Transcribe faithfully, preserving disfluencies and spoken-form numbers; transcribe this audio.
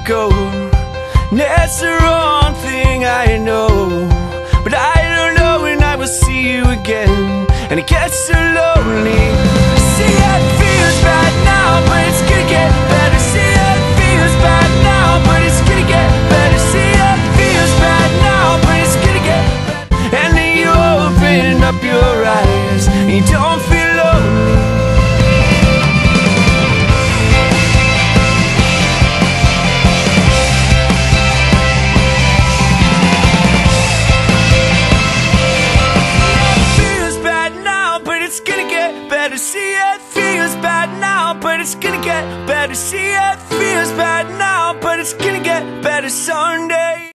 go. That's the wrong thing, I know, but I don't know when I will see you again, and it gets so lonely. See, it feels bad now, but it's gonna get better. See, it feels bad now, but it's gonna get better. See, it feels bad now, but it's gonna get better. And then you open up your eyes, and you don't